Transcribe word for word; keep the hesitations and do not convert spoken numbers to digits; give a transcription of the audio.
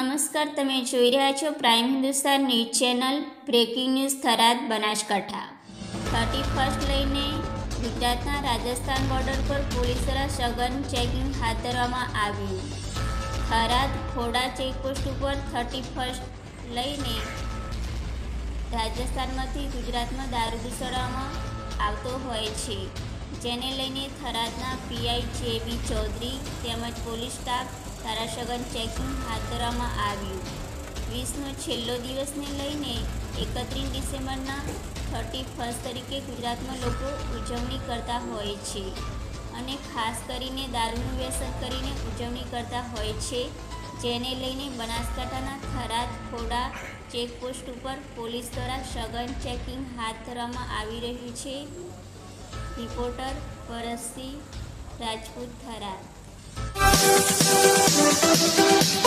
નમસ્કાર, તમે જોઈ રહ્યા છો prime Hindustan news channel. Breaking news Tharad Banaskantha. Thirty first લઈને ગુજરાતના રાજસ્થાન બોર્ડર પર પોલીસ દ્વારા સઘન ચેકિંગ હાથ ધરવામાં આવ્યું. થરાદ ખોડા ચેકપોસ્ટ ઉપર થર્ટી ફર્સ્ટ લઈને રાજસ્થાનમાંથી ગુજરાતમાં દારૂ ઘૂસડવામાં આવતો હોય છે, જેને લઈને થરાદના પીઆઈ જે બી ચૌધરી તેમજ પોલીસ સ્ટાફ દ્વારા સઘન ચેકિંગ હાથ ધરવામાં આવ્યું. વીસનો છેલ્લો દિવસને લઈને એકત્રીસ ડિસેમ્બરના થર્ટી ફર્સ્ટ તરીકે ગુજરાતમાં લોકો ઉજવણી કરતા હોય છે અને ખાસ કરીને દારૂનું વ્યસન કરીને ઉજવણી કરતા હોય છે, જેને લઈને બનાસકાંઠાના થરાદ ખોડા ચેકપોસ્ટ ઉપર પોલીસ દ્વારા સઘન ચેકિંગ હાથ ધરવામાં આવી રહ્યું છે. રિપોર્ટર પરસસિંહ રાજપૂત, થરાદ.